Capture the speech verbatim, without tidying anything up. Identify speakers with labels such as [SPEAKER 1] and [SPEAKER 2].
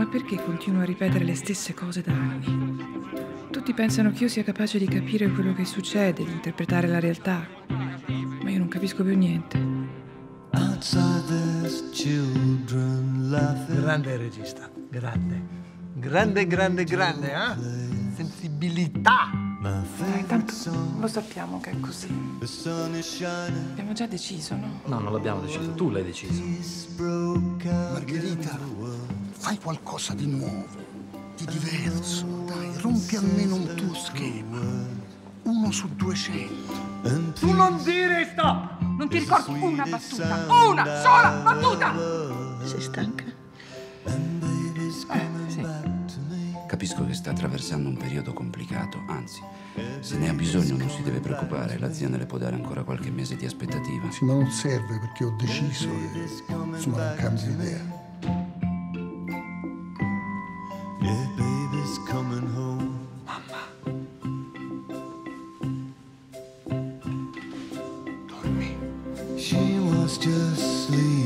[SPEAKER 1] perché continuo a ripetere le stesse cose da anni? Tutti pensano che io sia capace di capire quello che succede, di interpretare la realtà, ma io non capisco più niente.
[SPEAKER 2] Grande regista, grande. Grande, grande, grande, eh? Sensibilità.
[SPEAKER 1] Dai, tanto lo sappiamo che è così. Abbiamo già deciso, no?
[SPEAKER 3] No, non l'abbiamo deciso, tu l'hai deciso.
[SPEAKER 4] Margherita, fai qualcosa di nuovo, di diverso, dai, rompi almeno un tuo schema. Uno su duecento.
[SPEAKER 2] Tu non dire stop!
[SPEAKER 5] Non ti ricordi una battuta? Una sola battuta!
[SPEAKER 4] Sei stanca?
[SPEAKER 5] Eh, sì.
[SPEAKER 6] Capisco che sta attraversando un periodo complicato, anzi, se ne ha bisogno non si deve preoccupare, l'azienda le può dare ancora qualche mese di aspettativa.
[SPEAKER 4] Sì, ma non serve perché ho deciso e insomma non cambio idea. Mamma. Dormi.
[SPEAKER 7] She was just sleeping.